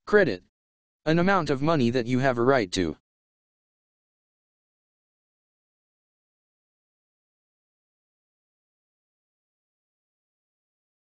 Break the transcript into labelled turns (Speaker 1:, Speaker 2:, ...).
Speaker 1: Credit. An amount of money that you have a right to.